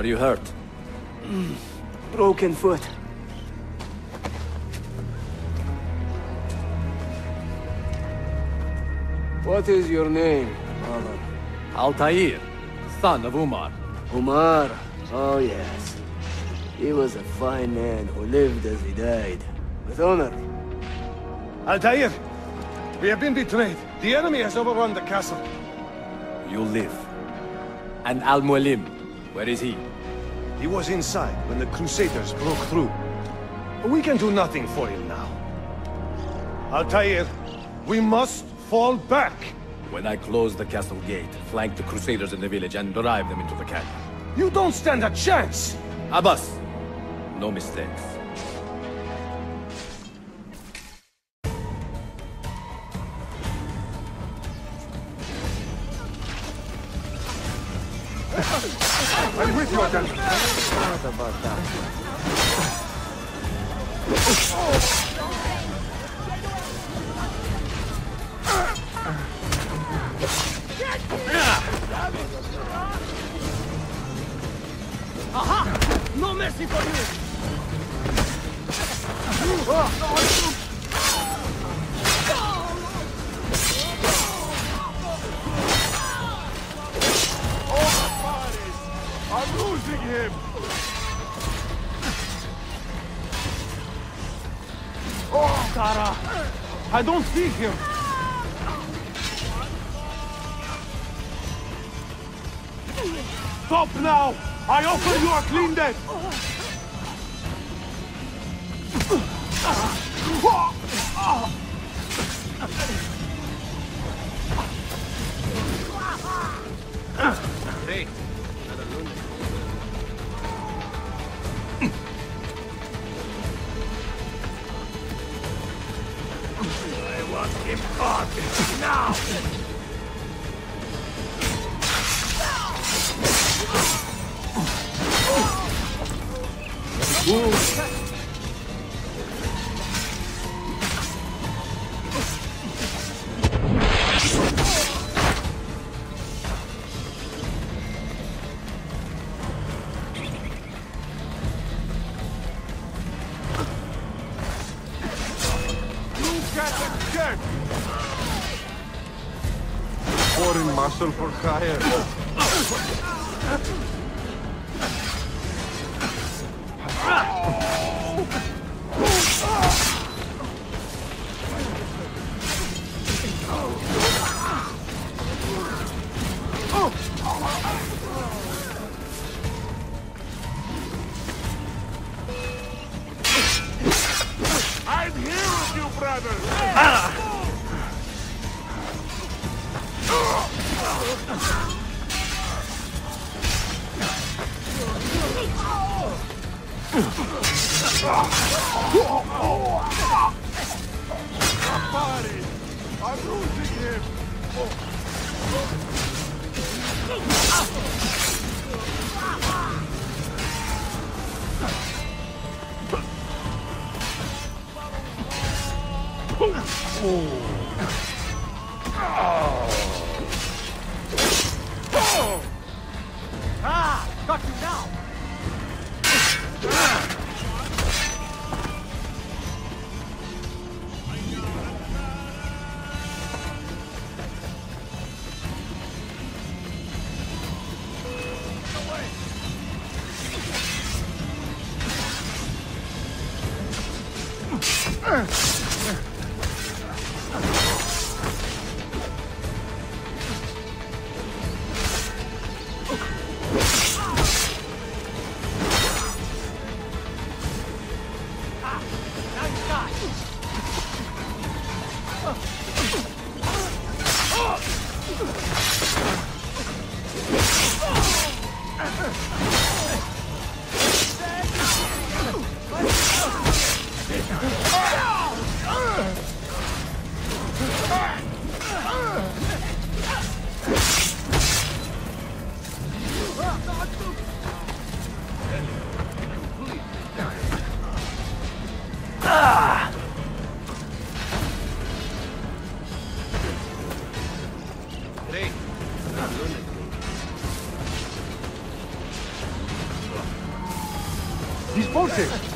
Are you hurt? Broken foot. What is your name, Father? Altair, son of Umar. Umar. Oh, yes. He was a fine man who lived as he died. With honor. Altair! We have been betrayed. The enemy has overrun the castle. You live. And Al-Mualim, where is he? He was inside when the Crusaders broke through. We can do nothing for him now. Altair, we must fall back. When I close the castle gate, flank the Crusaders in the village and drive them into the canyon. You don't stand a chance! Abbas, no mistakes. I'm with you again. What about that? Aha! No mercy for you! I'm losing him! Oh, Tara! I don't see him! Stop now! I offer you a clean death! Hey, I want him caught now! Foreign muscle for hire. I'm here with you, brother! Body! I'm losing him! got you now! Duty!